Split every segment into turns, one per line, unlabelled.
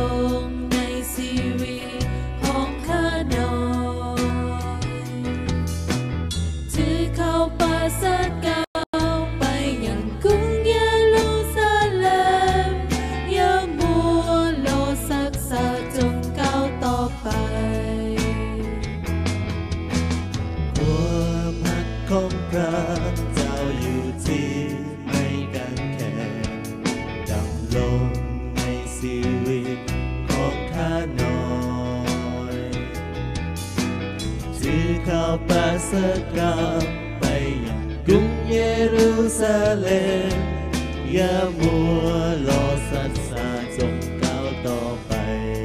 งในชีวิตของข้าน้อยถือเข้าป่าสักก้าวไปยังกรุงเยรูซาเล็มอย่ามัวรอสักษาจงก้าวต่อไป
ความรักของพระเจ้าอยู่ที่ไม่กันแค่ดำลงในชีวิตของข้าน้อยถือข้าวปลาสักกาวไปยังกรุงเยรูซาเล็มอย่ามัวรอสักษาจงก้าวต่อไป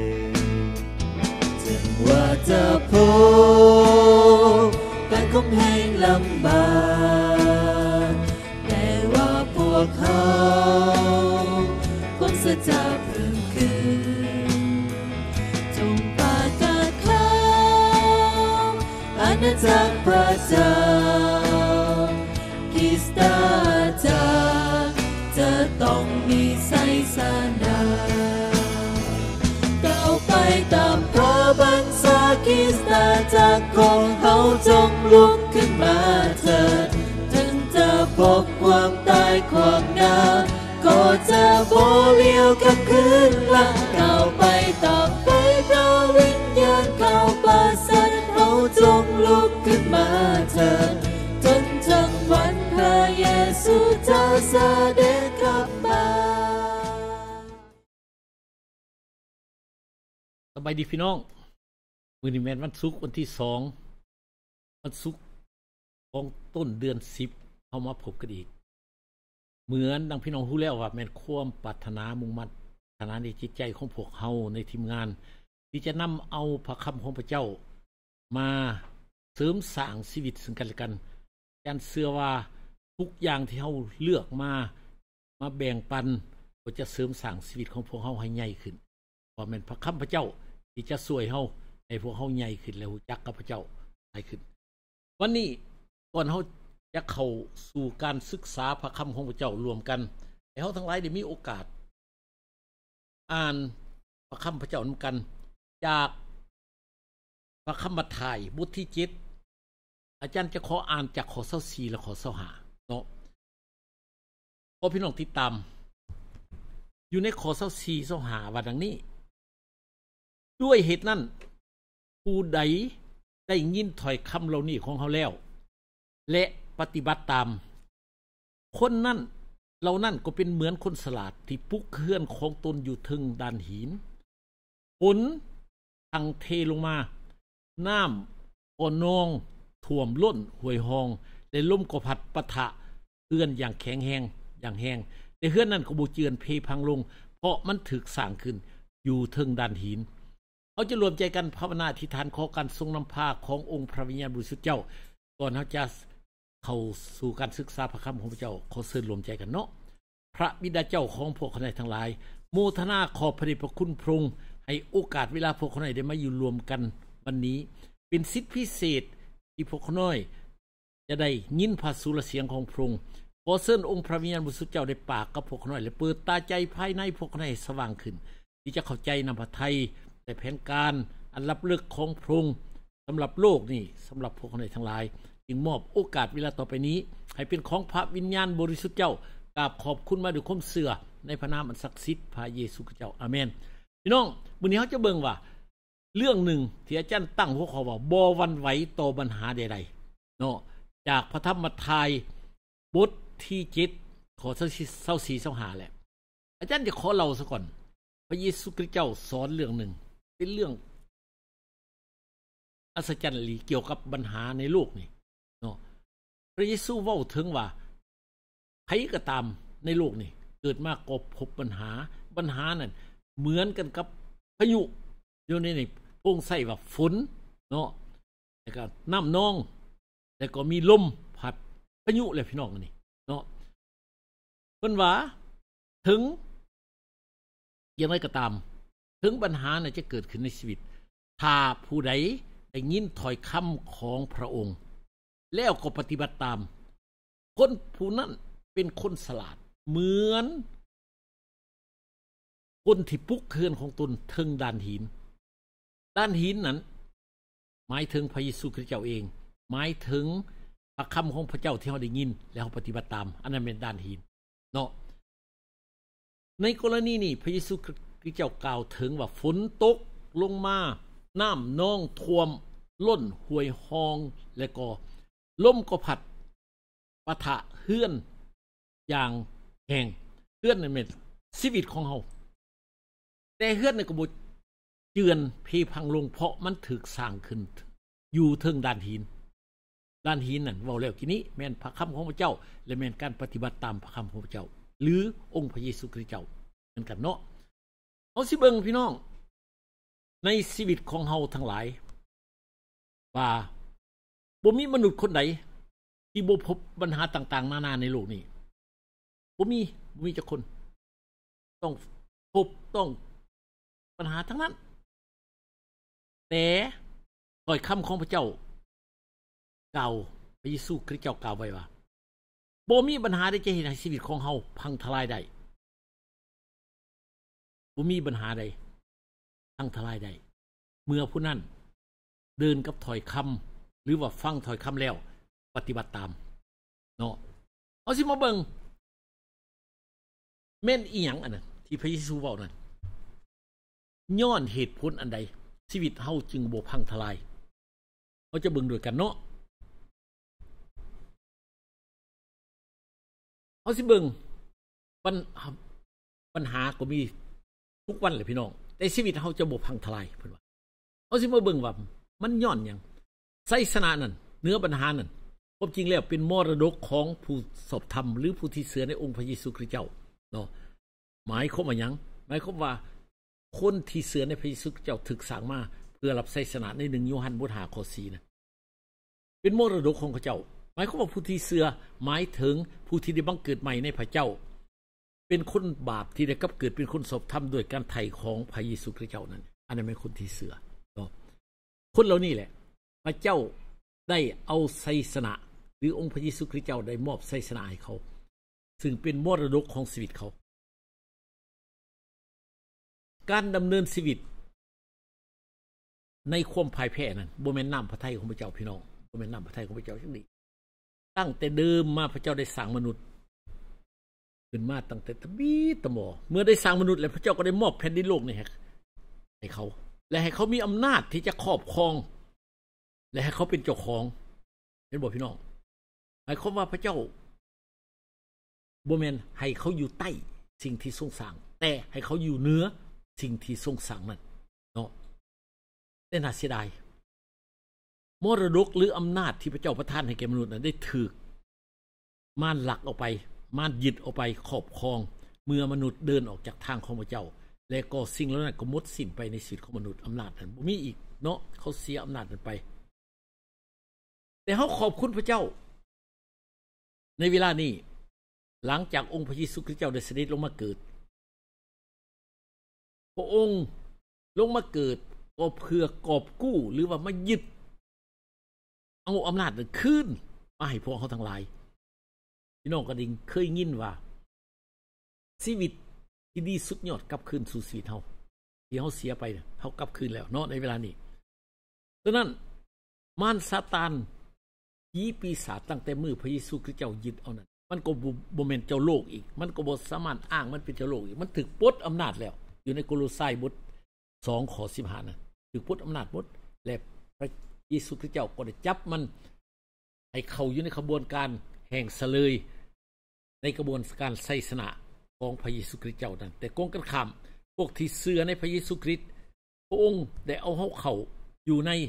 ถึงว่าจะพบการคมแห้งลำบากแต่ว่าพวกเขาคงจะเพิ่มขึ้นจงประกาศข่าวอาณาจักรพระเจ้าคริสตจักรจะต้องมีไสสนาก้าวไปตามพระบัญชาคริสตจักรของเขาจงลุกขึ้นมาเถิดถึงจะพบความตายความหนาวก็จะบ่เลี้ยวกลับคืนหลังก้าวไปตามไปพระวิญญาณเข้าประสานเขาจงลุกขึ้นมาเถิดจนจังวันพระเยซูจะเสด็จกลับมา
สบายดีพี่น้องมื้อนี้แม่นวันศุกร์วันที่2วันศุกร์ของต้นเดือน10เฮามาพบกันอีกเหมือนดังพี่น้องรู้แล้วว่าแม่นความปรารถนามุ่งมั่นปรารถนาในจิตใจของพวกเฮาในทีมงานที่จะนำเอาพระคำของพระเจ้ามาเสริมสร้างชีวิตซึ่งกันและกันยันเชื่อว่าทุกอย่างที่เฮาเลือกมาแบ่งปันก็จะเสริมสร้างชีวิตของพวกเฮาให้ใหญ่ขึ้นว่าแม่นพระคำพระเจ้าที่จะช่วยเฮาให้พวกเฮาใหญ่ขึ้นและรู้จักกับพระเจ้าหลายขึ้นวันนี้ก่อนเฮาจะเข้าสู่การศึกษาพระคำของพระเจ้ารวมกันให้เฮาทั้งหลายได้มีโอกาสอ่านพระคำพระเจ้านำกันจากพระคำมัทธิวบทที่7อาจารย์จะขออ่านจากข้อ24และข้อ25เนาะพอพี่น้องติดตามอยู่ในข้อ24 25ว่าดังนี้ด้วยเหตุนั้นผู้ใดได้ยินถ้อยคำเหล่านี้ของเขาแล้วและปฏิบัติตามคนนั้นเหล่านั้นก็เป็นเหมือนคนฉลาดที่ปลุกเฮือนของตนอยู่ถึงด้านหินฝนทั้งเทลงมาน้ำก็นองท่วมล้นห้วยหองและลมก็พัดปะทะเฮือนอย่างแข็งแรงอย่างแห้งแต่เฮือนนั้นก็บ่เจือนเพพังลงเพราะมันถูกสร้างขึ้นอยู่ถึงด้านหินเขาจะรวมใจกันภาวนาอธิษฐานขอการทรงนำพาขององค์พระวิญญาณบริสุทธิ์เจ้าก่อนเขาจะเข้าสู่การศึกษาพระคำของพระเจ้าขอเชิญรวมใจกันเนาะพระบิดาเจ้าของพวกคนทั้งหลายโมทนาขอบพระเดชพระคุณพระองค์ให้โอกาสเวลาพวกคนได้มาอยู่รวมกันวันนี้เป็นสิทธิพิเศษที่พวกคนจะได้ยินพระสุรเสียงของพระองค์ขอเชิญองค์พระวิญญาณบริสุทธิ์เจ้าได้ปากกับพวกคนและเปิดตาใจภายในพวกคนให้สว่างขึ้นที่จะเข้าใจนำพระทัยแต่แผนการอันลับลึกของพระองค์สำหรับโลกนี่สำหรับพวกคนทั้งหลายจึงมอบโอกาสเวลาต่อไปนี้ให้เป็นของพระวิญญาณบริสุทธิ์เจ้ากราบขอบคุณมาด้วยความเชื่อในพระนามอันศักดิ์สิทธิ์พระเยซูคริสต์เจ้าอาเมนพี่น้องมื้อนี้เฮาจะเบิ่งว่าเรื่องหนึ่งที่อาจารย์ตั้งหัวข้อว่าบ่หวั่นไหวต่อปัญหาใดๆเนาะจากพระธรรมมัทธิวบทที่7ข้อ24 25แหละอาจารย์จะขอเล่าซะก่อนพระเยซูคริสต์เจ้าสอนเรื่องหนึ่งเป็นเรื่องอัศจรรย์หลีเกี่ยวกับปัญหาในโลกนี่เนาะพระเยซูเว้าถึงว่าใครก็ตามในโลกนี่เกิดมาก็พบปัญหานั้นเหมือนกันกับพายุอยู่ในนี่พงใส่ว่าฝนเนาะแล้วก็น้ำนองแล้วก็มีลมพัดพายุเลยพี่น้องนี่เนาะเพิ่นว่าถึงอย่างไรก็ตามถึงปัญหาน่ะจะเกิดขึ้นในชีวิตถ้าผู้ใดได้ยินถ้อยคำของพระองค์แล้วก็ปฏิบัติตามคนผู้นั้นเป็นคนฉลาดเหมือนคนที่ปุกเฮือนของตนถึงด้านหินนั้นหมายถึงพระเยซูคริสต์เจ้าเองหมายถึงพระคำของพระเจ้าที่เราได้ยินแล้วเราปฏิบัติตามอันนั้นเป็นด้านหินเนาะในกรณีนี้พระเยซูคริสต์เจ้ากล่าวถึงว่าฝนตกลงมาน้ำนองท่วมล้นห้วยหองและก็ลมก็พัดปะทะเฮือนอย่างแห้งเฮือนนั่นเป็นชีวิตของเราแต่เฮือนในกบฏเจือนเพพังลงเพราะมันถูกสร้างขึ้นอยู่เทิงด้านหินนั่นเว้าแล้วทีนี้แม่นพระคำของพระเจ้าและแม่นการปฏิบัติตามพระคำของพระเจ้าหรือองค์พระเยซูคริสต์เจ้าเหมือนกันเนาะเอาสิเบิ่งพี่น้องในชีวิตของเฮาทั้งหลายว่าบ่มีมนุษย์คนใดที่บ่พบปัญหาต่างๆนานาในโลกนี้บ่มีจักคนต้องพบต้องปัญหาทั้งนั้นแต่ถ้อยคำของพระเจ้ากล่าวพระเยซูคริสต์เจ้ากล่าวไว้ว่าบ่มีปัญหาใดจะเฮ็ดให้ชีวิตของเฮาพังทลายได้บ่มีปัญหาใดพังทลายได้เมื่อผู้นั้นเดินกับถ้อยคำหรือว่าฟังถ้อยคำแล้วปฏิบัติตามเนาะเอาสิมาเบิ่งแม่นอีหยังอันนั้นที่พระเยซูเว้านั่นย้อนเหตุผลอันใดชีวิตเฮาจึงบ่พังทลายเราจะเบิ่งด้วยกันเนาะเอาสิเบิ่งปัญหาก็มีทุกวันเลยพี่น้องแต่ชีวิตเฮาจะบ่พังทลายเพิ่นว่าเอาสิมาเบิ่งว่ามันย้อนหยังไสสนะนั่นเนื้อปัญหานั่นความจริงแล้วเป็นมรดกของผู้สอบธรรมหรือผู้ที่เชื่อในองค์พระเยซูคริสต์เจ้าเนาะหมายความว่าหยังหมายความว่าคนที่เชื่อในพระเยซูคริสต์เจ้าถูกสร้างมาเพื่อรับไสสนะใน1โยฮันบท5ข้อ4นะเป็นมรดกของพระเจ้าหมายความว่าผู้ที่เชื่อหมายถึงผู้ที่ได้บังเกิดใหม่ในพระเจ้าเป็นคนบาปที่ได้กลับเกิดเป็นคนสอบธรรมโดยการไถ่ของพระเยซูคริสต์เจ้านั้นอันนั้นเป็นคนที่เชื่อเนาะคนเหล่านี้แหละพระเจ้าได้เอาไสสนะหรือองค์พระเยซูคริสต์เจ้าได้มอบไสสนะให้เขาซึ่งเป็นมรดกของชีวิตเขาการดำเนินชีวิตในความพ่ายแพ้นั้นบ่แม่นน้ำพระทัยของพระเจ้าพี่น้องบ่แม่นน้ำพระทัยของพระเจ้าจังนี้ตั้งแต่เดิมมาพระเจ้าได้สร้างมนุษย์ขึ้นมาตั้งแต่ตะบีตะหมอเมื่อได้สร้างมนุษย์แล้วพระเจ้าก็ได้มอบแผ่นดินโลกนี้ให้เขาและให้เขามีอำนาจที่จะครอบครองและให้เขาเป็นเจ้าของเห็นบ่พี่น้องหมายความว่าพระเจ้าบ่แม่นให้เขาอยู่ใต้สิ่งที่ทรงสร้างแต่ให้เขาอยู่เหนือสิ่งที่ทรงสร้างนั้นเนาะแต่น่าเสียดายมรดกหรืออำนาจที่พระเจ้าประทานให้แก่มนุษย์นั้นได้ถูกมารลักออกไปมารยึดออกไปครอบครองเมื่อมนุษย์เดินออกจากทางของพระเจ้าและก็สิ่งเหล่านั้นก็หมดสิ้นไปในชีวิตของมนุษย์อำนาจนั้นบ่มีอีกเนาะเขาเสียอำนาจนั้นไปแต่เฮาขอบคุณพระเจ้าในเวลานี้หลังจากองค์พระเยซูคริสต์เจ้าได้เสด็จลงมาเกิดพระองค์ลงมาเกิดก็เพื่อกอบกู้หรือว่ามายึดเอาอำนาจนั้นคืนมาให้พวกเขาทั้งหลายพี่น้องก็ดิ่งเคยยินว่าชีวิตที่ดีสุดยอดกลับคืนสู่ชีวิตเฮาที่เฮาเสียไปเฮากลับคืนแล้วเนาะในเวลานี้ดังนั้นมารซาตานผีปีศาจตั้งแต่มือพระเยซูคริสต์เจ้ายึดเอานั้นมันก็บ่แม่นเจ้าโลกอีกมันก็บ่สามารถอ้างมันเป็นเจ้าโลกอีกมันถูกปลดอำนาจแล้วอยู่ในโคโลไซบท2ข้อ15นั้นถูกปลดอำนาจหมดและพระเยซูคริสต์เจ้าก็ได้จับมันให้เข้าอยู่ในขบวนการแห่งเสลยในกระบวนการไสสนะของพระเยซูคริสต์เจ้านั้นแต่กงกันข้ามพวกที่เชื่อในพระเยซูคริสต์พระองค์ได้เอาเฮาเข้าอยู่ใน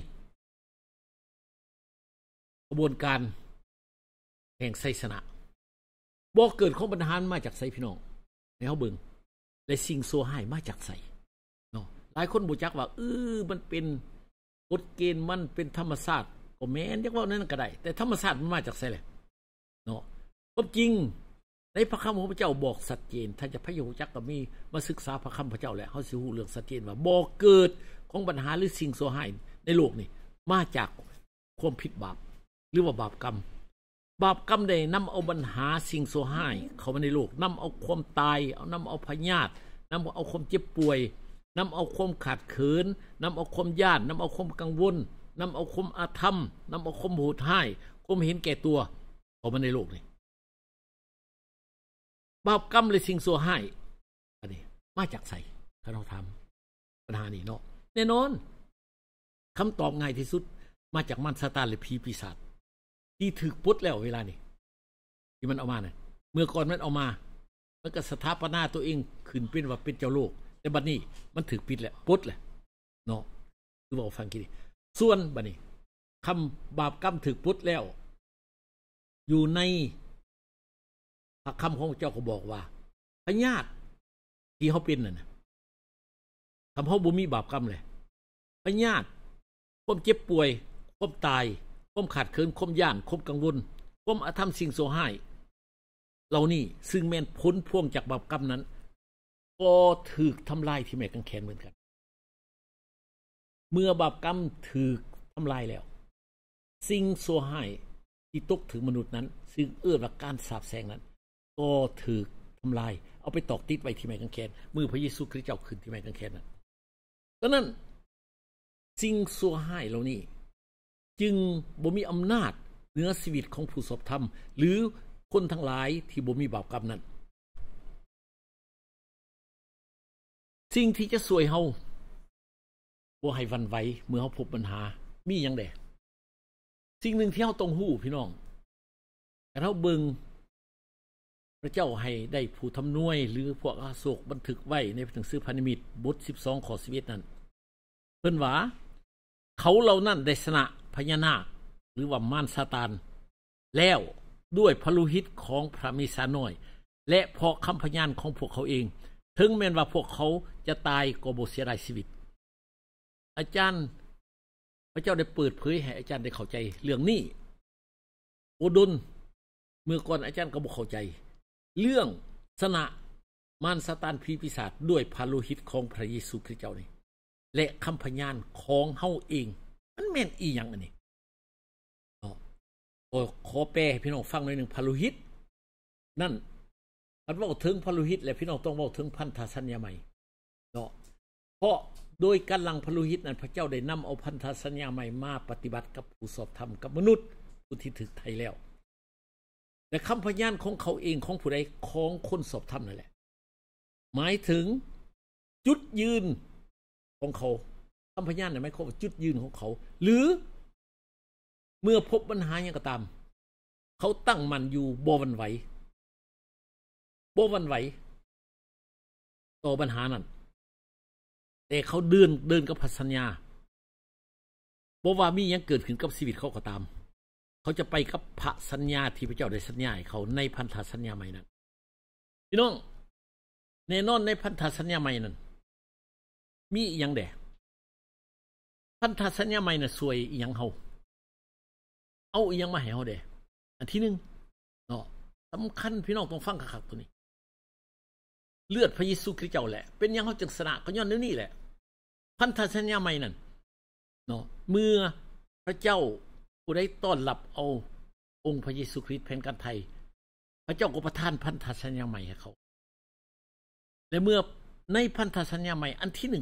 กระบวนการแห่งไสสนะบ่เกิดของปัญหามาจากไสพี่น้องให้เฮาเบิ่งและสิ่งชั่วร้ายมาจากไสเนาะหลายคนบ่จักว่ามันเป็นกฎเกณฑ์มันเป็นธรรมชาติก็แม่นจักว่านั้นก็ได้แต่ธรรมชาติมันมาจากไสแหละเนาะความจริงในพระคำของพระเจ้าบอกชัดเจนถ้าจะพระรู้จักก็มีมาศึกษาพระคำพระเจ้าแล้วเฮาสิรู้เรื่องชัดเจนว่าบ่เกิดของปัญหาหรือสิ่งชั่วร้ายในโลกนี้มาจากความผิดบาปหรือว่าบาปกรรมได้นำเอาปัญหาสิ่งชั่วร้ายเข้ามาในโลกนำเอาความตายเอานำเอาพยาธินำเอาความเจ็บป่วยนำเอาความขาดเขินนำเอาความย่านนำเอาความกังวลนำเอาความอาธรรมนำเอาความโหดร้ายความเห็นแก่ตัวเอามาในโลกนี้บาปกรรมเลยสิ่งชั่วร้ายอันนี้มาจากไสถ้าเราทำปัญหานี้เนาะแน่นอนคำตอบง่ายที่สุดมาจากมารซาตานหรือผีปีศาจที่ถูกปลดแล้วเวลานี้ที่มันเอามาเนี่ยเมื่อก่อนมันเอามามันก็สถาปนาตัวเองขึ้นเป็นว่าเป็นเจ้าโลกแต่บัดนี้มันถูกปิดแล้วปลดแล้วเนาะคือว่าฟังกี่ส่วนบัดนี้คำบาปกรรมถูกปลดแล้วอยู่ในพระคำของเจ้าก็บอกว่าพญาติที่เขาเป็นน่ะทำเขาบ่มีบาปกรรมเลยพญาติความเจ็บป่วยความตายความขาดเคินความย่านความกังวลความอาธรรมสิ่งโซหายเหล่านี้ซึ่งแม่นพ้นพวงจากบาปกรรมนั้นก็ถูกทำลายที่แม่กังแขนเหมือนกันเมื่อบาปกรรมถูกทำลายแล้วสิ่งโซหายที่ตกถึงมนุษย์นั้นซึ่งหลักการสาปแช่งนั้นก็ถูกทำลายเอาไปตอกติดไว้ที่แม่กังแขนมือพระเยซูคริสต์เจ้าขึ้นที่แม่กังแขนนั้นดังนั้นสิ่งชั่วร้ายเหล่านี้จึงบ่มีอำนาจเหนือชีวิตของผู้สอบธรรมหรือคนทั้งหลายที่บ่มีบาปกรรมนั้นสิ่งที่จะช่วยเฮาบ่ให้หวั่นไหวเมื่อเฮาพบปัญหามีหยังแดสิ่งหนึ่งที่เฮาต้องรู้พี่น้องแต่เฮาเบิ่งพระเจ้าให้ได้ผู้ทำนวยหรือพวกอาโศกบันทึกไว้ในหนังสือพันธมิตรบท12ข้อ11นั้นเพิ่นว่าเขาเหล่านั้นได้ชนะพญานาคหรือว่ามารซาตานแล้วด้วยพระโลหิตของพระเมสสาน้อยและเพราะคำพยานของพวกเขาเองถึงแม้ว่าพวกเขาจะตายก็บ่เสียดายชีวิตอาจารย์พระเจ้าได้เปิดเผยให้อาจารย์ได้เข้าใจเรื่องนี้โอดนเมื่อก่อนอาจารย์ก็บ่เข้าใจเรื่องชนะมารซาตานผีปีศาจด้วยพระโลหิตของพระเยซูคริสต์เจ้านี่และคำพยานของเฮาเองมันแม่นอีหยังอันนี้ขอแปลให้พี่น้องฟังหน่อยนึงพระโลหิตนั่นมันเว้าถึงพระโลหิตและพี่น้องต้องเว้าถึงพันธสัญญาใหม่เนาะเพราะโดยการหลั่งพระโลหิตนั้นพระเจ้าได้นำเอาพันธสัญญาใหม่มาปฏิบัติกับผู้สอบธรรมกับมนุษย์ผู้ที่ถึกไทยแล้วและคำพยานของเขาเองของผู้ใดของคนสอบธรรมนั่นแหละหมายถึงจุดยืนของเขาคำพยานเนี่ยหมายความว่าจุดยืนของเขาหรือเมื่อพบปัญหาอย่างก็ตามเขาตั้งมั่นอยู่บ่หวั่นไหวต่อปัญหานั้นแต่เขาเดินกับพันธสัญญาบ่ว่ามีหยังเกิดขึ้นกับชีวิตเขาก็ตามเขาจะไปกับพระสัญญาที่พระเจ้าได้สัญญาให้เขาในพันธสัญญาใหม่นั้นพี่น้องแน่นอนในพันธสัญญาใหม่นั้นมีอีหยังแด่พันธสัญญาใหม่น่ะสวยอีหยังเฮาเอาอีหยังมาให้เฮาแด่อันที่1เนาะสำคัญพี่น้องต้องฟังคักๆตัวนี้เลือดพระเยซูคริสต์เจ้าแหละเป็นหยังเฮาจึงชนะก็ย้อนนี่แหละพันธสัญญาใหม่นั้นเนาะเมื่อพระเจ้าผู้ได้ต้อนรับเอาองค์พระเยซูคริสต์แผ่นกันไทยพระเจ้าก็ประทานพันธสัญญาใหม่ให้เขาและเมื่อในพันธสัญญาใหม่อันที่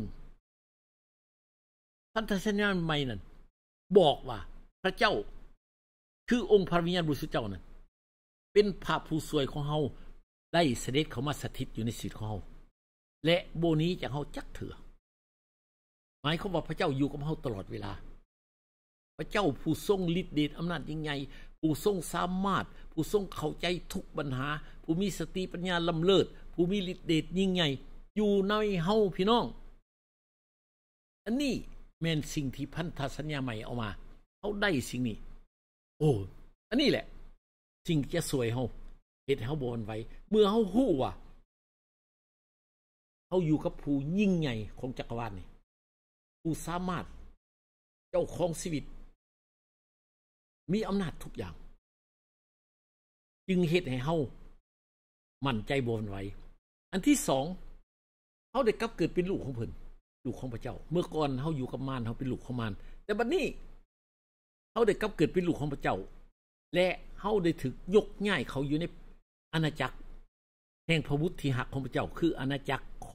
1พันธสัญญาใหม่นั้นบอกว่าพระเจ้าคือองค์พระวิญญาณบริสุทธิ์เจ้านั้นเป็นพระผู้ช่วยของเฮาได้เสด็จเข้ามาสถิตอยู่ในชีวิตของเฮาและโบนี้จากเฮาจักเถื่อหมายความว่าพระเจ้าอยู่กับเฮาตลอดเวลาพระเจ้าผู้ทรงฤทธิ์เดชอำนาจยิ่งใหญ่ผู้ทรงสามารถผู้ทรงเข้าใจทุกปัญหาผู้มีสติปัญญาล้ำเลิศผู้มีฤทธิ์เดชยิ่งใหญ่อยู่ในเฮาพี่น้องอันนี้แม่นสิ่งที่พันธสัญญาใหม่เอามาเฮาได้สิ่งนี้โอ้อันนี้แหละสิ่งที่จะสวยเฮาเฮ็ดให้เฮาบ่หวั่นไหวเมื่อเฮาฮู้ว่าเฮาอยู่กับผู้ยิ่งใหญ่ของจักรวาลนี่ผู้สามารถเจ้าของชีวิตมีอำนาจทุกอย่างจึงเฮ็ดให้เฮามั่นใจบ่หวั่นไหวอันที่2เฮาได้กลับเกิดเป็นลูกของเพิ่นลูกของพระเจ้าเมื่อก่อนเฮาอยู่กับมารเฮาเป็นลูกของมารแต่บัดนี้เฮาได้กลับเกิดเป็นลูกของพระเจ้าและเฮาได้ถูกยกย้ายเขาอยู่ในอาณาจักรแห่งพระบุตรที่หักของพระเจ้าคืออาณาจักรข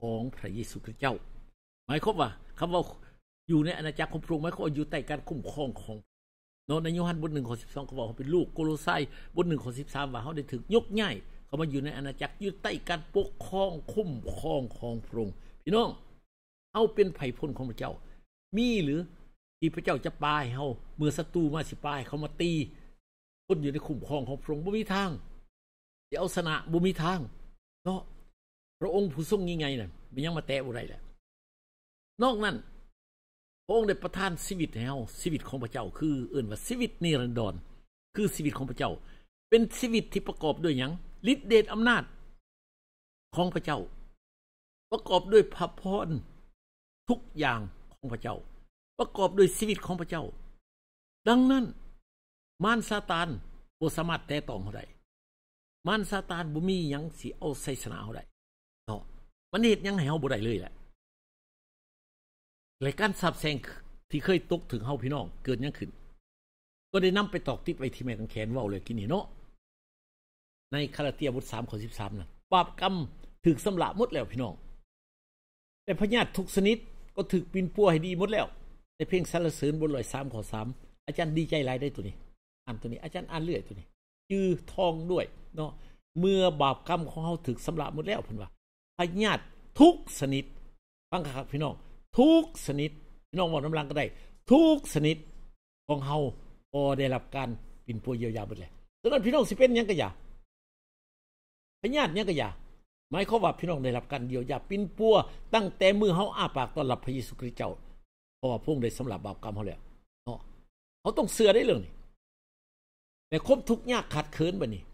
ของพระเยซูคริสต์เจ้าหมายความว่าคำว่าอยู่ในอาณาจักรของพระองค์หมายความว่าอยู่ใต้การคุ้มครองของในโยฮันบท 1 ข้อ 12เขาบอกเขาเป็นลูกโกโลไซบท 1 ข้อ 13ว่าเขาได้ถูกยกย้ายเขามาอยู่ในอาณาจักรอยู่ใต้การปกครองคุ้มครองของพระองค์พี่น้องเอาเป็นไผพลของพระเจ้ามีหรือที่พระเจ้าจะปาให้เฮาเมื่อศัตรูมาสิปาให้เขามาตีคนอยู่ในคุ้มครองของพระองค์บ่มีทางจะเอาชนะบ่มีทางเนาะพระองค์ผู้ทรงยิ่งใหญ่น่ะมันยังมาแตะบ่ได้แหละนอกนั้นพระองค์ได้ประทานชีวิตให้เฮาชีวิตของพระเจ้าคือเอิ้นว่าชีวิตนิรันดรคือชีวิตของพระเจ้าเป็นชีวิตที่ประกอบด้วยหยังฤทธิ์เดชอำนาจของพระเจ้าประกอบด้วยพระพรทุกอย่างของพระเจ้าประกอบด้วยชีวิตของพระเจ้าดังนั้นมารซาตานบ่สามารถแตะต้องเฮาได้มารซาตานบ่มีหยังสิเอาชัยชนะเฮาได้เนาะมันเฮ็ดหยังให้เฮาบ่ได้เลยแหละรายการสาบแช่งที่เคยตกถึงเฮาพี่น้องเกิดหยังขึ้นก็ได้นำไปตอกติดไว้ที่แม่กางแขนเว้าเลยกินนี่เนาะในคาลาเตียบท 3 ข้อ 13นั่นบาปกรรมถูกสำระหมดแล้วพี่น้องแต่พญาติทุกชนิดก็ถูกปินปัวให้ดีหมดแล้วในเพลงสรรเสริญบท103ข้อ 3อาจารย์ดีใจหลายได้ตัวนี้อ่านตัวนี้อาจารย์อ่านเรื่อยตัวนี้จื้อทองด้วยเนาะเมื่อบาปกรรมของเฮาถูกสำระหมดแล้วเพิ่นว่าพญาติทุกชนิดฟังครับพี่น้องทุกชนิดพี่น้องบอกน้ำลังก็ได้ทุกชนิดของเฮาก็ได้รับการปิ่นปัวเยียวยาหมดแล้วฉะนั้นพี่น้องสิเป็นหยังก็อย่าพญาติหยังก็อย่าหมายความว่าพี่น้องได้รับการเยียวยาปิ่นปัวตั้งแต่มื้อเฮาอ้าปากต้อนรับพระเยซูคริสต์เจ้าเพราะว่าพระองค์ได้สำหรับบาปกรรมเฮาแล้วเนาะเฮาต้องเชื่อได้เรื่องนี้แต่ความทุกข์ยากขัดเคินบัดนี้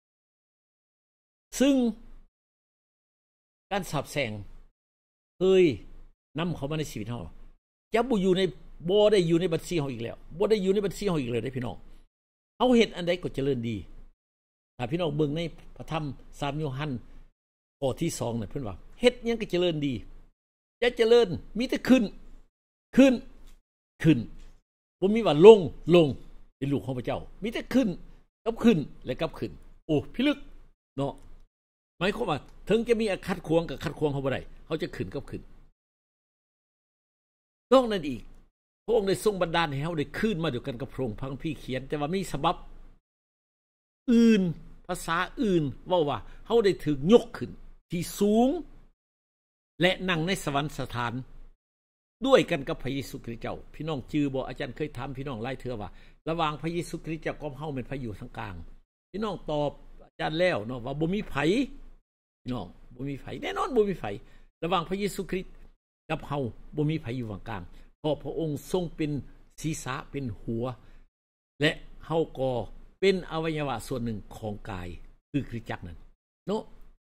ซึ่งการสาบแช่งเคยนำเขามาในชีวิตเฮาจะบ่อยู่ในบ่ได้อยู่ในบัญชีเฮาอีกแล้วบ่ได้อยู่ในบัญชีเฮาอีกเลยเด้พี่น้องเฮาเฮ็ดอันใดก็เจริญดีถ้าพี่น้องเบิ่งในพระธรรม3โยฮันข้อที่2น่ะเพิ่นว่าเฮ็ดหยังก็เจริญดีจะเจริญมีแต่ขึ้นบ่มีว่าลงเป็นลูกของพระเจ้ามีแต่ขึ้นกับขึ้นและกับขึ้นโอ้พิลึกเนาะหมายความว่าถึงจะมีขัดขวางกับขัดขวางเฮาบ่ได้เฮาจะขึ้นกับขึ้นนอกนั้นอีกพระองค์ได้ทรงบันดาลให้เฮาได้ขึ้นมาด้วยกันกับพระองค์พังพี่เขียนแต่ว่ามีฉบับอื่นภาษาอื่นว่าเฮาได้ถูกยกขึ้นที่สูงและนั่งในสวรรคสถานด้วยกันกับพระเยซูคริสต์เจ้าพี่น้องจือบ่อาจารย์เคยถามพี่น้องหลายเทื่อว่าระหว่างพระเยซูคริสต์เจ้ากับเฮาเป็นพระอยู่ทางกลางพี่น้องตอบอาจารย์แล้วเนาะว่าบ่มีไผพี่น้องบ่มีไผแน่นอนบ่มีไผระหว่างพระเยซูคริสต์กับเฮาบ่มีไผอยู่ตรงกลางเพราะพระองค์ทรงเป็นศีรษะเป็นหัวและเฮาก็เป็นอวัยวะส่วนหนึ่งของกายคือคริสตจักรนั้นเนาะ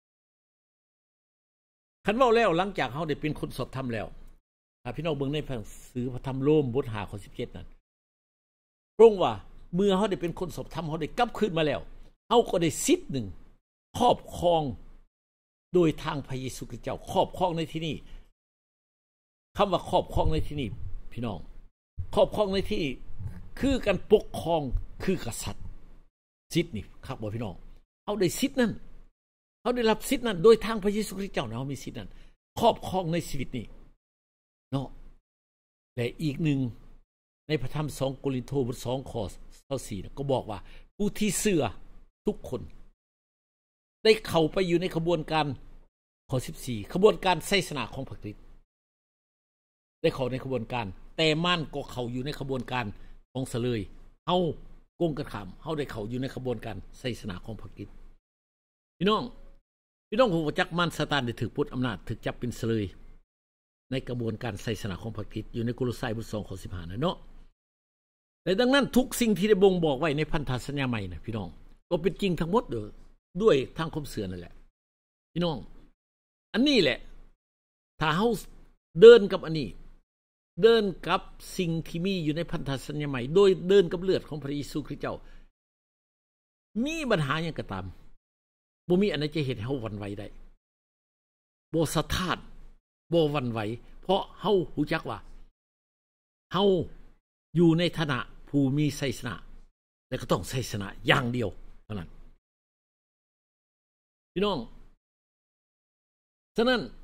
คันเว้าแล้วหลังจากเฮาได้เป็นคนสอบธรรมแล้วถ้าพี่น้องเบิ่งในหนังสือพระธรรมโรมบท5ข้อ17นั้นพระองค์ว่าเมื่อเฮาได้เป็นคนสอบธรรมเฮาได้กลับคืนมาแล้วเฮาก็ได้สิทธิ์หนึ่งครอบครองโดยทางพระเยซูคริสต์เจ้าครอบครองในที่นี้คำว่าครอบครองในที่นี้พี่น้องครอบครองในที่คือการปกครองคือกษัตริย์สิทธิ์นี่ครับบ่พี่น้องเอาได้สิทธิ์นั้นเฮาได้รับสิทธิ์นั้นโดยทางพระเยซูคริสต์เจ้าเฮามีสิทธิ์นั้นครอบครองในชีวิตนี้เนาะและอีกหนึ่งในพระธรรม2โครินธ์บท2ข้อ24ก็บอกว่าผู้ที่เชื่อทุกคนได้เข้าไปอยู่ในขบวนการข้อ14ขบวนการไสสนาของพระคริสต์ได้เข้าในขบวนการแต่มันก็เข้าอยู่ในขบวนการของเสลยเฮากงกันข้ามเฮาได้เข้าอยู่ในขบวนการไสสนาของพระคริสต์พี่น้องฮู้จักมันซาตานได้ถูกปลดอำนาจถูกจับเป็นเสลยในกระบวนการไสสนาของพระคริสต์อยู่ในโคโลไซบท2ข้อ15นะเนาะและดังนั้นทุกสิ่งที่ได้บ่งบอกไว้ในพันธสัญญาใหม่นะพี่น้องก็เป็นจริงทั้งหมดด้วยทางความเชื่อนั่นแหละพี่น้องอันนี้แหละถ้าเฮาเดินกับอันนี้เดินกับสิ่งที่มีอยู่ในพันธสัญญาใหม่โดยเดินกับเลือดของพระเยซูคริสต์เจ้ามีปัญหาหยังก็ตามบ่มีอันใดจะเฮ็ดให้เฮาหวั่นไหวได้บ่สะท้านบ่หวั่นไหวเพราะเฮารู้จักว่าเฮาอยู่ในฐานะผู้มีชัยชนะและก็ต้องชัยชนะอย่างเดียวเท่านั้นพี่น้องฉะนั้น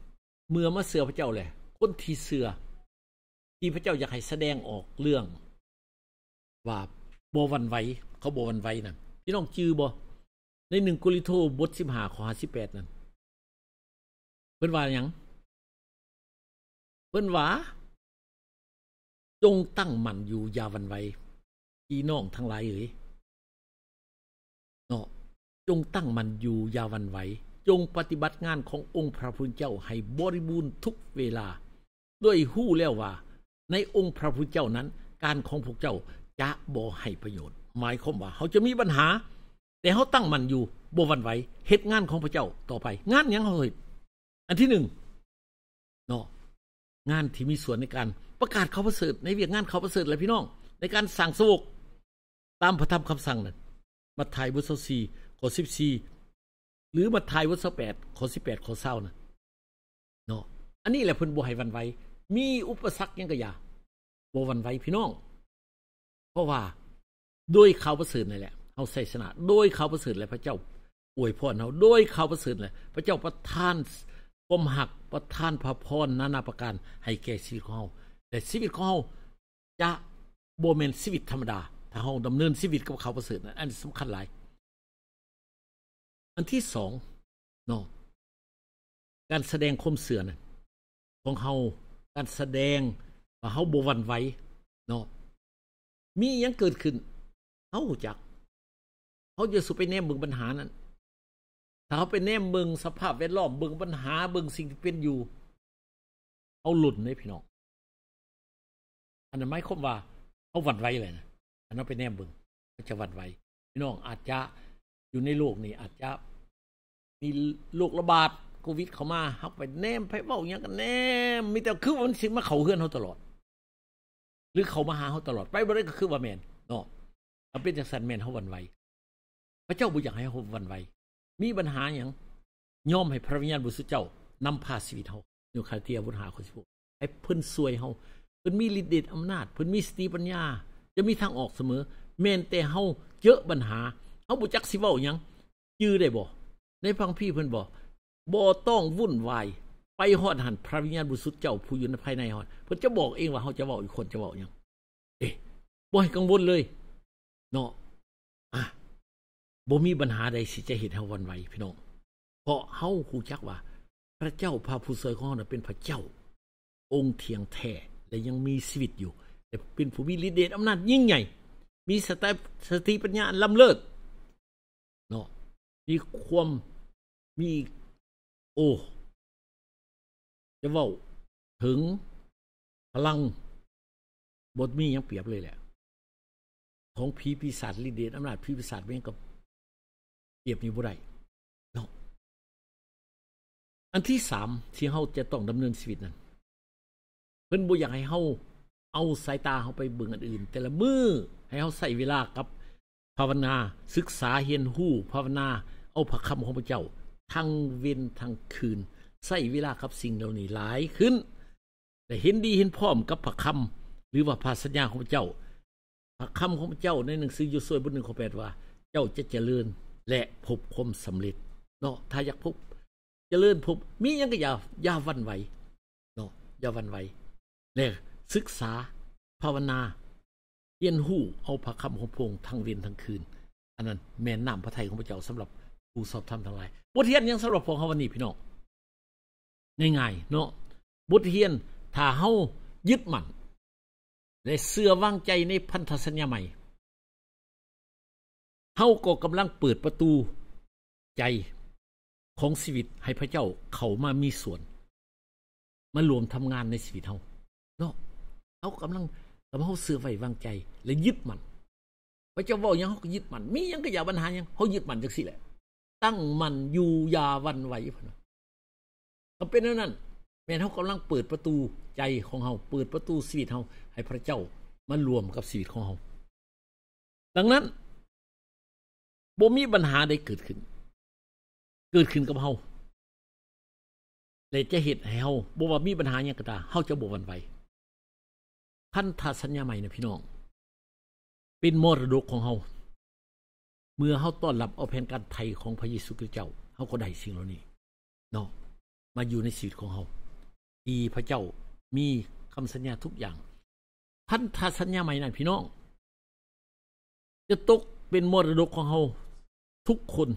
เมื่อมาเสือพระเจ้าแหละคนที่เสือที่พระเจ้าอยากให้แสดงออกเรื่องว่าบ่หวั่นไหวเขาบ่หวั่นไหวนั่นพี่น้องจื้อบ่ใน1โครินธ์บท15ข้อ58นั่นเพิ่นว่าหยังเพิ่นว่าจงตั้งมั่นอยู่อย่าหวั่นไหวพี่น้องทั้งหลายเอ๋ยเนาะจงตั้งมั่นอยู่อย่าหวั่นไหวจงปฏิบัติงานขององค์พระผู้เป็นเจ้าให้บริบูรณ์ทุกเวลาด้วยฮู้แล้วว่าในองค์พระผู้เป็นเจ้านั้นการของพวกเจ้าจะบ่ให้ประโยชน์หมายความว่าเขาจะมีปัญหาแต่เขาตั้งมั่นอยู่บ่หวั่นไหวเฮ็ดงานของพระเจ้าต่อไปงานหยังเขาเฮ็ดอันที่1เนาะงานที่มีส่วนในการประกาศข่าวประเสริฐในเวียกงานข่าวประเสริฐและพี่น้องในการสั่งสวกตามพระธรรมคำสั่งนั้นมัทธิวบท24ข้อ14หรือมัทธิวบท28ข้อ18ข้อ20น่ะเนาะอันนี้แหละเพิ่นบ่ให้หวั่นไหวมีอุปสรรคหยังก็อย่าบ่หวั่นไหวพี่น้องเพราะว่าโดยข่าวประเสริฐนั่นแหละเฮาใส่ชนะโดยข่าวประเสริฐและพระเจ้าอวยพรเฮาโดยข่าวประเสริฐและพระเจ้าประทานความหักประทานพระพรนานาประการให้แก่ชีวิตของเฮาแต่ชีวิตของเฮาจะบ่แม่นชีวิตธรรมดาถ้าเฮาดำเนินชีวิตกับข่าวประเสริฐนั้นอันสำคัญหลายอันที่2เนาะการแสดงความเสื่อน่ะของเฮาการแสดงว่าเฮาบ่หวั่นไหวเนาะมีหยังเกิดขึ้นเฮารู้จักเฮาจะสุไปแนมเบิ่งปัญหานั้นถ้าเฮาไปแนมเบิ่งสภาพแวดล้อมเบิ่งปัญหาเบิ่งสิ่งที่เป็นอยู่เฮาหลุดเด้พี่น้องอันนั้นหมายความว่าเฮาหวั่นไหวเลยนะอันนั้นไปแนมเบิ่งก็จะหวั่นไหวพี่น้องอาจจะอยู่ในโลกนี้อาจจะมีโรคระบาดโควิดเข้ามาเฮาไปแนมไปเว้าหยังกันแนมมีแต่คือมันสิมาเข้าเฮือนเฮาตลอดหรือเขามาหาเฮาตลอดไปบ่ได้ก็คือว่าแม่นเนาะถ้าเป็นจังซั่นแม่นเฮาหวั่นไหวพระเจ้าบ่อยากให้เฮาหวั่นไหวมีปัญหาหยังยอมให้พระวิญญาณบริสุทธิ์เจ้านำพาชีวิตเฮาอยู่คาเทียบท5ข้อ16ให้เพิ่นช่วยเฮาเพิ่นมีฤทธิ์เดชอำนาจเพิ่นมีสติปัญญาจะมีทางออกเสมอแม้นแต่เฮาเจอปัญหาเฮาบ่จักสิเว้าหยังจื้อได้บ่ในพังพี่เพิ่นบ่ต้องวุ่นวายไปฮอดหันพระวิญญาณบริสุทธิ์เจ้าผู้อยู่ในภายในฮอดเพิ่นจะบอกเองว่าเฮาจะเว้าอีกคนจะเว้าหยังบ่ให้กังวลเลยเนาะบ่มีปัญหาใดสิจะเฮ็ดให้เฮาหวั่นไหวพี่น้องเพราะเฮาฮู้จักว่าพระเจ้าพระผู้ช่วยของเฮาเป็นพระเจ้าองค์เที่ยงแท้และยังมีชีวิตอยู่แต่เป็นผู้มีฤทธิ์เดชอำนาจยิ่งใหญ่มีสติปัญญาล้ำเลิศเนาะมีความมีจะเว้าถึงพลังบ่มีหยังเปรียบเลยแหละของผีปีศาจฤทธิ์เดชอำนาจผีปีศาจแม่งกับเปรียบนี้บ่ได้เนาะอันที่3ที่เฮาจะต้องดำเนินชีวิตนั้นเพิ่นบ่อยากให้เฮาเอาสายตาเฮาไปเบิ่งอันอื่นแต่ละมื้อให้เฮาใช้เวลากับภาวนาศึกษาเรียนรู้ภาวนาเอาพระคำของพระเจ้าทั้งเว้นทั้งคืนใช้เวลากับสิ่งเหล่านี้หลายขึ้นแต่เห็นดีเห็นพร้อมกับพระคำหรือว่าพระสัญญาของพระเจ้าพระคำของพระเจ้าในหนังสือโยซูบท1ข้อ8ว่าเจ้าจะเจริญและพบความสำเร็จเนาะถ้าอยากพบเจริญพบมีหยังก็อย่าหวั่นไหวเนาะอย่าหวั่นไหวและศึกษาภาวนาเรียนรู้เอาพระคำของพระองค์ทั้งเว้นทั้งคืนอันนั้นแม่นน้ำพระทัยของพระเจ้าสำหรับผู้สอบธรรมทั้งหลายบทเรียนยังสำหรับพวกเฮาวันนี้พี่น้องง่ายๆเนาะบทเรียนถ้าเฮายึดมั่นและเชื่อวางใจในพันธสัญญาใหม่เฮาก็กำลังเปิดประตูใจของชีวิตให้พระเจ้าเข้ามามีส่วนมารวมทำงานในชีวิตเฮาเนาะเฮากำลังเฮาเชื่อไว้วางใจและยึดมั่นพระเจ้าเว้าหยังเฮาก็ยึดมั่นมีหยังก็อย่าปัญหาหยังเฮายึดมั่นจังซี่แหละตั้งมั่นอยู่อย่าหวั่นไหวพุ่นก็เป็นนั้นแม่นเฮากำลังเปิดประตูใจของเฮาเปิดประตูชีวิตเฮาให้พระเจ้ามารวมกับชีวิตของเฮาดังนั้นบ่มีปัญหาใดเกิดขึ้นกับเฮาและจะเฮ็ดให้เฮาบ่ว่ามีปัญหาหยังก็ตามเฮาจะบ่หวั่นไหวพันธสัญญาใหม่นะพี่น้องเป็นมรดกของเฮาเมื่อเฮาต้อนรับเอาแผนการไถ่ของพระเยซูคริสต์เจ้าเฮาก็ได้สิ่งเหล่านี้เนาะมาอยู่ในชีวิตของเฮาที่พระเจ้ามีคำสัญญาทุกอย่างพันธสัญญาใหม่นั้นพี่น้องจะตกเป็นมรดกของเฮาทุกคน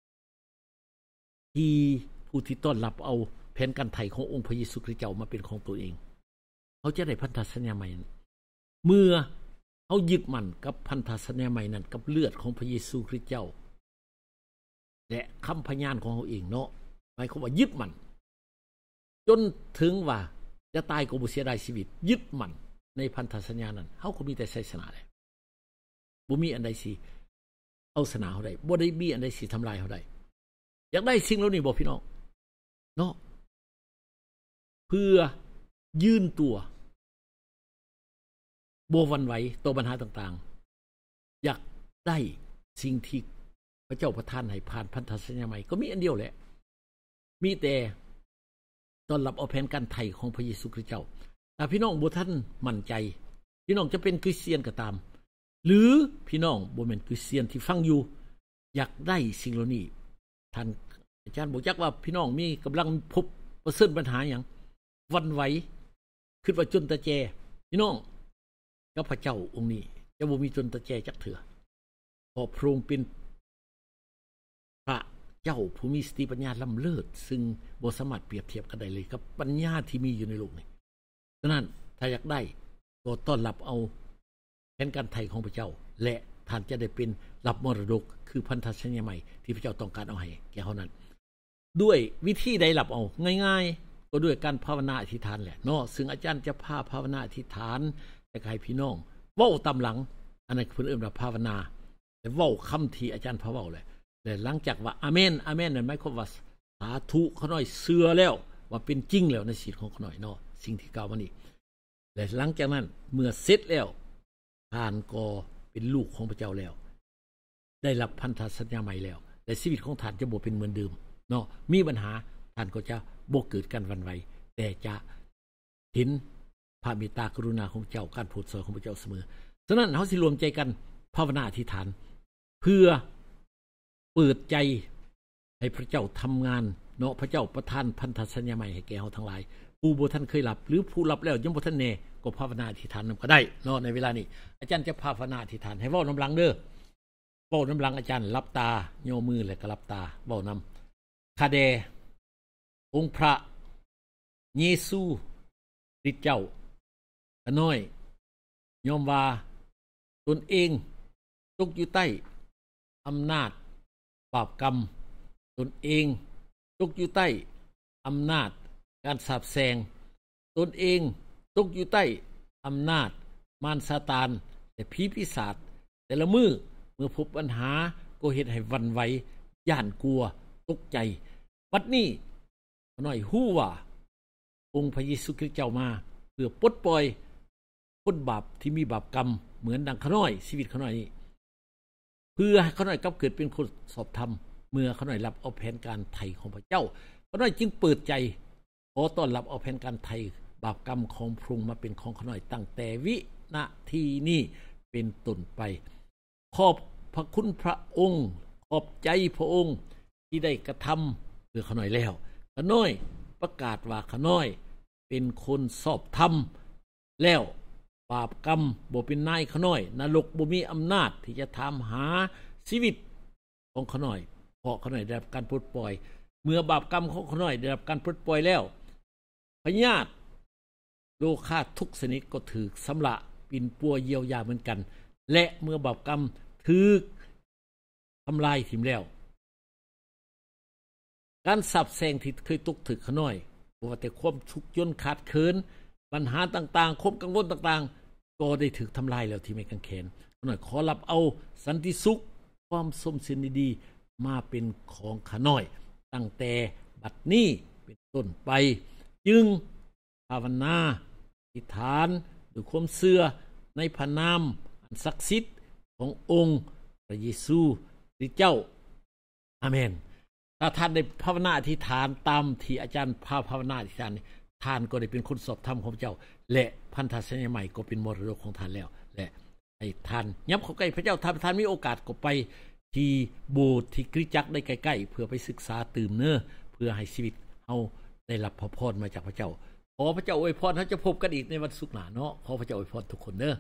ที่ผู้ที่ต้อนรับเอาแผนการไถ่ขององค์พระเยซูคริสต์เจ้ามาเป็นของตัวเองเขาจะได้พันธสัญญาใหม่เมื่อเขายึดมั่นกับพันธสัญญาใหม่นั้นกับเลือดของพระเยซูคริสต์เจ้าและคำพยานของเขาเองเนาะหมายความว่ายึดมั่นจนถึงว่าจะตายก็บ่เสียดายชีวิตยึดมั่นในพันธสัญญานั้นเขาก็มีแต่ชัยชนะแหละบ่มีอันใดสิเอาชนะเขาได้บ่ได้มีอันใดสิทำลายเขาได้อยากได้สิ่งเหล่านี้บ่พี่น้องเนาะเพื่อยืนตัวบ่หวั่นไหวต่อปัญหาต่างๆอยากได้สิ่งที่พระเจ้าประทานให้ผ่านพันธสัญญาใหม่ก็มีอันเดียวแหละมีแต่ต้อนรับเอาแผนการไถ่ของพระเยซูคริสต์เจ้าถ้าพี่น้องบ่ทันมั่นใจพี่น้องจะเป็นคริสเตียนก็ตามหรือพี่น้องบ่แม่นคริสเตียนที่ฟังอยู่อยากได้สิ่งเหล่านี้ท่านอาจารย์บอกจักว่าพี่น้องมีกำลังพบประเสริฐปัญหาหยังวันไหวคิดว่าจนตะแจพี่น้องกับพระเจ้าองค์นี้จะบ่มีจนตะแจจักเถื่อเพราะพระองค์เป็นพระเจ้าผู้มีสติปัญญาล้ำเลิศซึ่งบ่สามารถเปรียบเทียบกันได้เลยกับปัญญาที่มีอยู่ในโลกนี้ฉะนั้นถ้าอยากได้ก็ต้อนรับเอาแผนการไถ่ของพระเจ้าและท่านจะได้เป็นรับมรดกคือพันธสัญญาใหม่ที่พระเจ้าต้องการเอาให้แก่เฮานั้นด้วยวิธีใดรับเอาง่ายๆก็ด้วยการภาวนาอธิษฐานแหละเนาะซึ่งอาจารย์จะพาภาวนาอธิษฐานให้ใครพี่น้องเว้าตามหลังอันนั้นเพิ่นเอิ้นว่าภาวนาแต่เว้าคำที่อาจารย์พาเว้าแหละและหลังจากว่าอาเมนอาเมนนั่นหมายความว่าสาธุเขาน้อยเชื่อแล้วว่าเป็นจริงแล้วในชีวิตของเขาน้อยเนาะสิ่งที่กล่าวมานี้และหลังจากนั้นเมื่อเสร็จแล้วท่านก็เป็นลูกของพระเจ้าแล้วได้รับพันธสัญญาใหม่แล้วและชีวิตของท่านจะบ่เป็นเหมือนเดิมเนาะมีปัญหาท่านก็จะบ่เกิดการหวั่นไหวแต่จะเห็นพระเมตตากรุณาของเจ้าการโปรดสอนของพระเจ้าเสมอฉะนั้นเฮาสิรวมใจกันภาวนาอธิษฐานเพื่อเปิดใจให้พระเจ้าทำงานเนาะพระเจ้าประทานพันธสัญญาใหม่ให้แก่เฮาทั้งหลายผู้บ่ทันเคยรับหรือผู้รับแล้วยังบ่ทันแน่ก็ภาวนาอธิษฐานนำก็ได้เนาะในเวลานี้อาจารย์จะภาวนาอธิษฐานให้เว้านำหลังเด้อเว้านำหลังอาจารย์หลับตาโยมมือแล้วก็หลับตาเว้านำข้าแด่องค์พระเยซูคริสต์เจ้าข้าน้อยยอมว่าตนเองตกอยู่ใต้อำนาจบาปกรรมตนเองตกอยู่ใต้อำนาจการสาปแช่งตนเองตกอยู่ใต้อำนาจมารซาตานและผีปีศาจแต่ละมื้อเมื่อพบปัญหาก็เฮ็ดให้หวั่นไหวย่านกลัวตกใจบัดนี้ขน้อยฮู้ว่าองค์พระเยซูคริสต์เจ้ามาเพื่อปลดปล่อยคนบาปที่มีบาปกรรมเหมือนดังขน้อยชีวิตขน้อยนี้เพื่อให้ขน้อยกลับเกิดเป็นคนสอบธรรมเมื่อขน้อยรับเอาแผนการไถ่ของพระเจ้าขน้อยจึงเปิดใจขอต้อนรับเอาแผนการไถ่บาปกรรมของพระองค์มาเป็นของขน้อยตั้งแต่วินาทีนี้เป็นต้นไปขอบพระคุณพระองค์ขอบใจพระองค์ที่ได้กระทำเพื่อขน้อยแล้วขน้อยประกาศว่าขน้อยเป็นคนสอบธรรมแล้วบาปกรรมบ่เป็นนายขน้อยนรกบ่มีอำนาจที่จะทำหาชีวิตของขน้อยเพราะขน้อยได้รับการปลดปล่อยเมื่อบาปกรรมของขน้อยได้รับการปลดปล่อยแล้วพญาติโลคาทุกชนิดก็ถูกสำระปิ่นปัวเยียวยาเหมือนกันและเมื่อบาปกรรมถูกทำลายทิ้งแล้วการสาปแช่งที่เคยตกถึกขน้อยบ่ว่าแต่ความทุกข์ยนขาดเขินปัญหาต่างๆความกังวลต่างๆก็ได้ถูกทำลายแล้วที่ไม่กังแขนขน้อยขอรับเอาสันติสุขความสมสินดีๆมาเป็นของขน้อยตั้งแต่บัดนี้เป็นต้นไปจึงภาวนาอธิษฐานด้วยความเชื่อในพระนามอันศักดิ์สิทธิ์ขององค์พระเยซูคริสต์เจ้าอาเมนถ้าท่านได้ภาวนาอธิษฐานตามที่อาจารย์ภาวนาอธิษฐานท่านก็ได้เป็นคนสอบธรรมของเจ้าและพันธสัญญาใหม่ก็เป็นมรดกของท่านแล้วและให้ท่านยับเข้าใกล้พระเจ้าท่านมีโอกาสก็ไปที่โบสถ์ที่คริสตจักรได้ใกล้ๆเพื่อไปศึกษาตื่มเนื้อเพื่อให้ชีวิตเฮาได้รับพระพรมาจากพระเจ้าขอพระเจ้าอวยพรเราจะพบกันอีกในวันศุกร์หน้าเนาะขอพระเจ้าอวยพรทุกคนเด้อ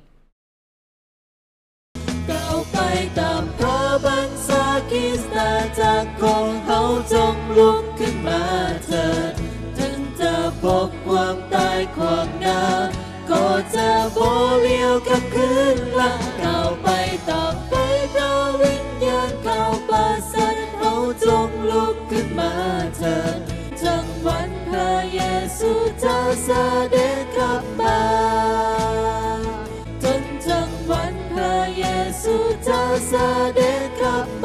ก้าวไปตามพระบัญชาคริสตจักรของเฮาจงลุกขึ้นมาเถิดถึงจะพบความตายความงามก็จะบ่เลี้ยวกลับคืนหลังก้าวไปตามไปพระวิญญาณข่าวประเสริฐเฮาจงลุกขึ้นมาเถิดจังวันพระเยซูจะเสด็จกลับมาจนจังวันพระเยซูจะเสด็จกลับ